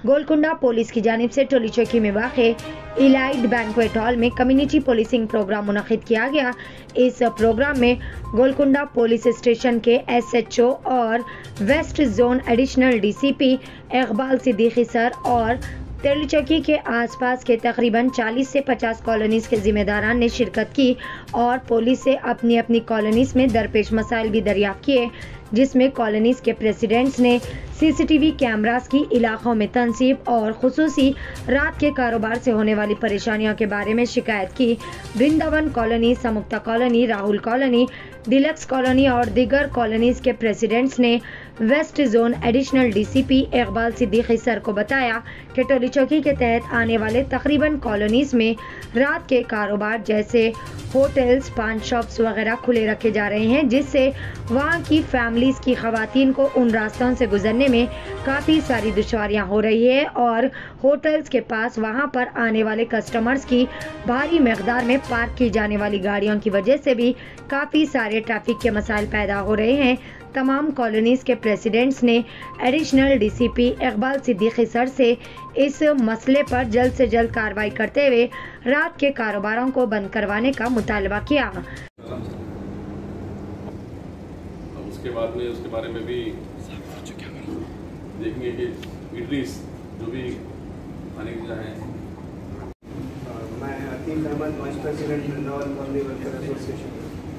Golconda police की जानिब से टोली चौकी में वाक़े इलाइट बैंक्वेट हॉल में कम्युनिटी पुलिसिंग प्रोग्राम मुनक़िद किया गया। इस प्रोग्राम में गोलकुंडा पुलिस स्टेशन के SHO और west zone additional DCP Iqbal Siddiqui sir और टोली चौकी के आसपास के तकरीबन 40 से 50 कॉलोनीज़ के जिम्मेदारान ने शिरकत की और पुलिस से अपनी अपनी कॉलोनीज़ में दरपेश मसाइल भी दरियाफ्त किए, जिसमें कॉलोनीज़ के प्रेसिडेंट्स ने CCTV कैमरास की इलाकों में तनसीब और खुसूसी रात के कारोबार से होने वाली परेशानियों के बारे में शिकायत की। Vrindavan colony, Samyukta colony, Rahul colony, deluxe colony और दीगर कॉलोनीज़ के प्रेसिडेंट्स ने west zone additional DCP Iqbal Siddiqui sir को बताया कि टोली चौकी के तहत आने वाले तकरीबन कॉलोनीज़ में रात के कारोबार जैसे होटल्स, पान शॉप्स वगैरह खुले रखे जा रहे हैं, जिससे वहाँ की फैमिलीज़ की ख़वातीन को उन रास्तों से गुजरने में काफ़ी सारी दुश्वारियाँ हो रही है और होटल्स के पास वहाँ पर आने वाले कस्टमर्स की भारी मकदार में पार्क की जाने वाली गाड़ियों की वजह से भी काफ़ी सारे ट्रैफिक के मसाइल पैदा हो रहे हैं। तमाम कॉलोनीज़ के प्रेसिडेंट्स ने additional DCP Iqbal Siddiqui sir से इस मसले पर जल्द से जल्द कार्रवाई करते हुए रात के कारोबारों को बंद करवाने का मुतालबा किया। उसके बाद में उसके बारे में भी देखेंगे कि इटलीज जो भी खाने की जगह हैं। मैं Atiq Ahmed, vice president Vrindavan colony welfare association.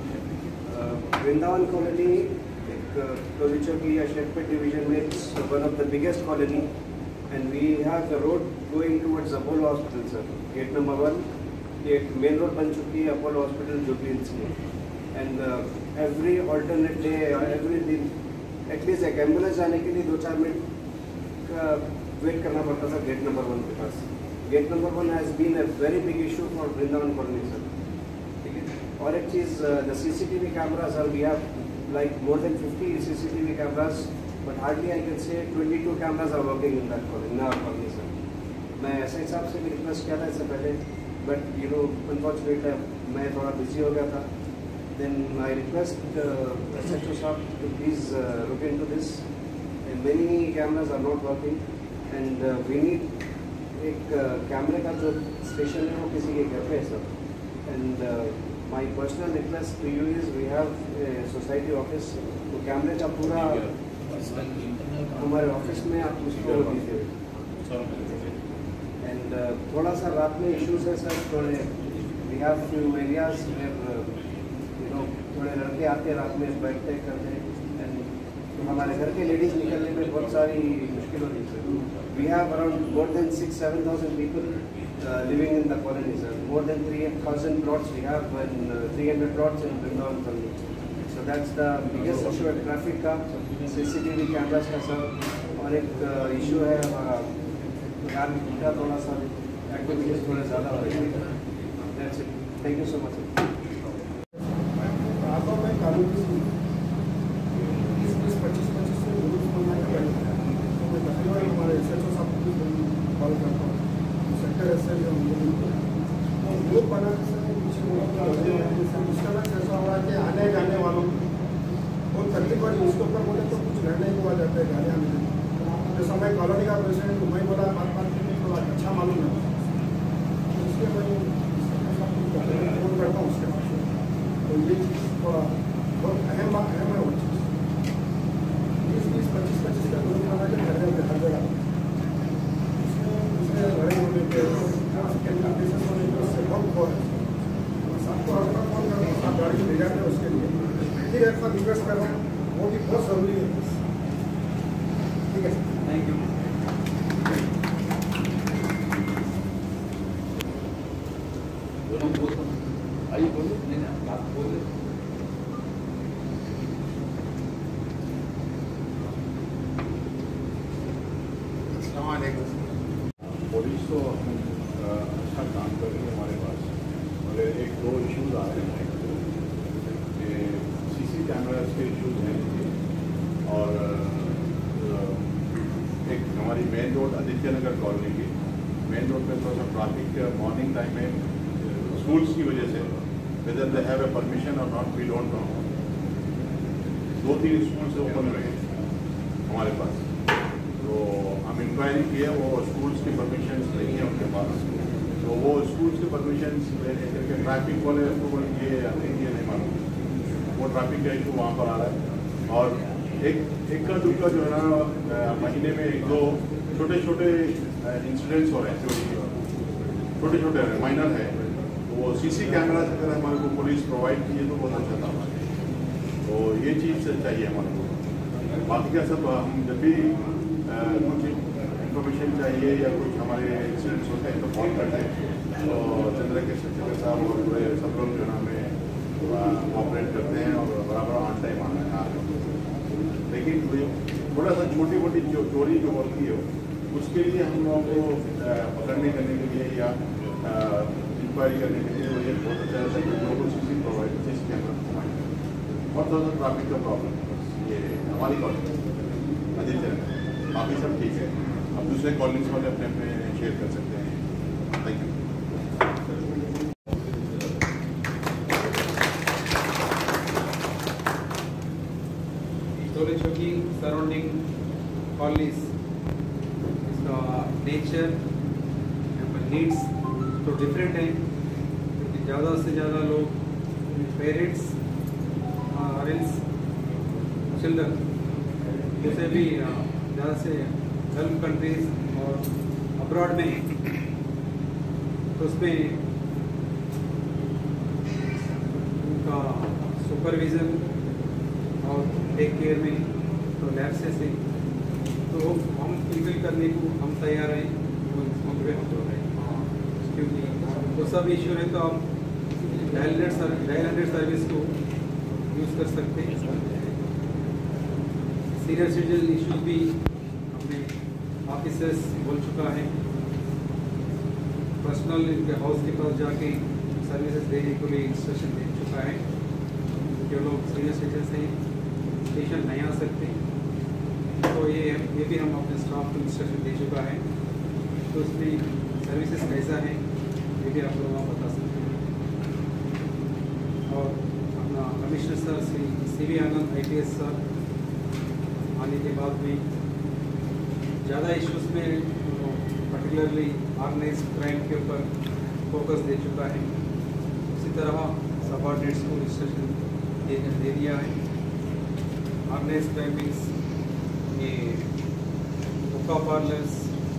Vrindavan colony Toli Chowki या शेखपेट डिवीजन में it's one of the biggest colony and we have the road going towards Apollo hospital sir. Gate number 1 ये मेन रोड बन चुकी है अपोलो हॉस्पिटल जुबली हिल्स में and every alternate day every दिन at least एक ambulance आने के लिए 2-4 मिनट वेट करना पड़ता था गेट नंबर 1 के पास। Gate number 1 has been a very big issue for Vrindavan colony sir. ठीक है, और एक चीज़ the CCTV cameras are we have like more than 50 CCTV cameras, but hardly I can say 22 cameras are working in that colony, in our colony sir. मैं ऐसे हिसाब से भी रिक्वेस्ट किया था इससे पहले, but you know unfortunately मैं थोड़ा बिजी हो गया था। Then I request SHO साहब to please look into this. And many cameras are not working and we need एक कैमरे का जो स्टेशन है वो किसी के घर पे है sir. And my personal request to you is we have a society office, तो कैमरे का पूरा हमारे ऑफिस में आप उसको दीजिए। एंड थोड़ा सा रात में इश्यूज है सर, थोड़े we have few areas you know थोड़े लड़के आते रात में बैठते करते एंड तो हमारे घर के लेडीज निकलने में बहुत सारी मुश्किल होती है sir. We have around more than 6,000-7,000 people living in the colony sir. More than 3,000 plots we have and 300 plots in Vrindavan colony. So that's the biggest issue है ट्रैफिक का, CCTV कैमरास का सर। और एक issue है हमारा गार्मिक का, थोड़ा सा एक्टिविटीज थोड़े ज़्यादा हो रही है। That's it. Thank you so much sir. रातों में कानूनी 20-25 से रूल्स बनाए गए हैं, तो मैं तकरीबन हमारे SHO साहब को कॉल करता हूँ, सेक्टर ऐसे तो ग्रुप बनाने से उसका ना कैसा हुआ कि आने जाने वालों को बहुत तकलीफ पड़ी। उसके ऊपर बोले तो कुछ घर नहीं हुआ जाता है गाने आने में। जैसा मैं कॉलोनी का प्रेसिडेंट मैं बोला बात थोड़ा अच्छा मालूम है, तो इसलिए मैं फोन करता हूँ उसके पास। तो ये चीज़ थोड़ा बहुत अहम है वो चीज़। 20-25 का ग्रुप बना के घर में हर जगह लड़ाई होने के केसेस होने के उससे बहुत बहुत सबको अपना फोन करना आप गाड़ी भेजा दें उसके लिए फिर ऐसा रिक्वेस्ट कर रहा हूँ, वो भी बहुत ज़रूरी है। ठीक है, थैंक यू। आइए बोलिए, नहीं बात बोलिए। अस्सलाम वालेकुम। पुलिस तो अच्छा काम कर रही है हमारे पास, और 1-2 इश्यूज आ रहे हैं कि CC कैमरास के इश्यूज हैं और एक हमारी main road Aditya Nagar colony की मेन रोड पे थोड़ा सा ट्रैफिक मॉर्निंग टाइम में स्कूल्स की वजह से whether they have a permission और not we don't know 2-3 school से ओपन रहे हमारे पास, तो हमें इंक्वायरी की है, वो स्कूल्स की परमिशन नहीं है उनके पास, तो वो स्कूल्स की परमिशन लेने करके ट्रैफिक वाले अप्रूवल किए या नहीं मालूम, वो ट्रैफिक का इशू वहाँ पर आ रहा है। और एक का दुक्का जो है ना, महीने में 1-2 छोटे छोटे इंसिडेंट्स हो रहे हैं, छोटे छोटे माइनर है, तो वो सीसी कैमरा अगर हमारे को पुलिस प्रोवाइड कीजिए तो बहुत अच्छा था। तो ये चीज़ चाहिए हमारे को। बाकी का सब हम जब भी कुछ इन्फॉर्मेशन चाहिए या कुछ हमारे इंसिडेंट्स होते हैं तो कॉल करते हैं, तो चंद्रशेखर साहब और पूरे सब लोग जो है हमें ऑपरेट करते हैं और बराबर ऑन टाइम आना है। लेकिन थोड़ा सा छोटी मोटी जो चोरी जो होती है उसके लिए हम लोगों को पकड़ने करने के लिए या इंक्वायरी करने के लिए ये बहुत अच्छा रहता है कि लोगों को CC provide CC camera provide करें। और थोड़ा सा ट्रैफिक का प्रॉब्लम है, बस ये हमारी कॉलोनी आदित्य, बाकी सब ठीक है। अब दूसरे कॉलोनीज वाले अपने अपने शेयर कर सकते हैं। Thank you. Tolichoki surrounding colonies, nature needs तो डिफरेंट है, क्योंकि ज़्यादा से ज़्यादा लोग पेरेंट्स पेरेंट्स चिल्ड्रन उसे भी ज़्यादा से गल्फ कंट्रीज और अब्रॉड में, तो उसमें उनका सुपरविज़न और टेक केयर में तो लैप्सेस है, तो हम फुलफिल करने को हम तैयार हैं, क्योंकि तो सब इश्यू है तो आप डायल सर्विस को यूज़ कर सकते हैं। सीनियर सिटीजन इश्यूज भी अपने ऑफिसर्स बोल चुका है, पर्सनल इनके हाउस के पास जाके सर्विसेज देने के लिए इंस्ट्रक्शन दे चुका है। जो लोग सीनियर सिटीजन से स्टेशन नहीं आ सकते तो ये भी हम अपने स्टाफ को इंस्ट्रक्शन दे चुका है, तो उसमें सर्विसेज कैसा है ये भी आप लोगों को बता सकते हैं। और अपना commissioner sir Shri CV Anand IPS sir आने के बाद भी ज़्यादा इश्यूज़ में पर्टिकुलरली ऑर्गेनाइज्ड क्राइम के ऊपर फोकस दे चुका है। उसी तरह सबऑर्डिनेट्स को इंस्ट्रक्शन दे दिया है। ऑर्गेनाइज्ड क्राइम मीन्स ये हुक्का पार्लर्स,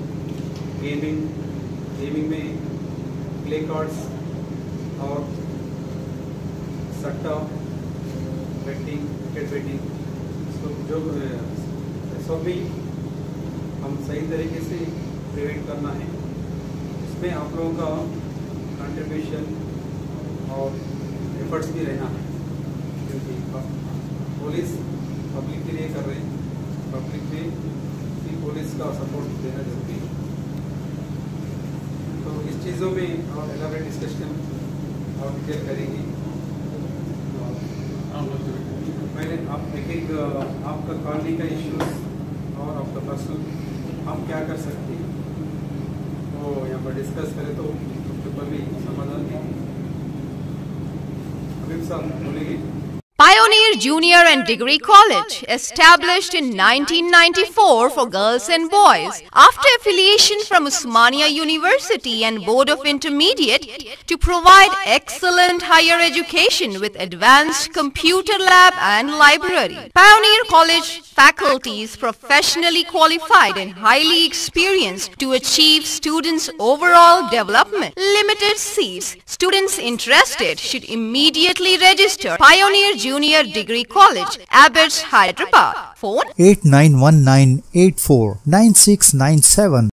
गेमिंग में प्ले कार्ड्स और सट्टा बेटिंग, क्रिकेट बेटिंग, जो सब भी हम सही तरीके से प्रिवेंट करना है। इसमें आप लोगों का कंट्रीब्यूशन और एफर्ट्स भी रहना है, क्योंकि पुलिस पब्लिक के लिए कर रहे हैं, पब्लिक में भी पुलिस का सपोर्ट देना जरूरी है। तो इस चीज़ों में और एलाबरेट डिस्कशन और डिटेल करेंगे। पहले आप एक आपका कॉलोनी का इश्यूज और आपका पर्सनल हम क्या कर सकते हैं वो यहाँ पर डिस्कस करें तो उसके ऊपर भी समाधान देंगे। अभी साहब बोलेंगे। Pioneer Junior and Degree College, established in 1994 for girls and boys, after affiliation from Osmania University and Board of Intermediate to provide excellent higher education with advanced computer lab and library. Pioneer College faculty is professionally qualified and highly experienced to achieve students' overall development. Limited seats. Students interested should immediately register. Pioneer Junior Degree College, Abbots, Hyderabad. Phone 8919849697.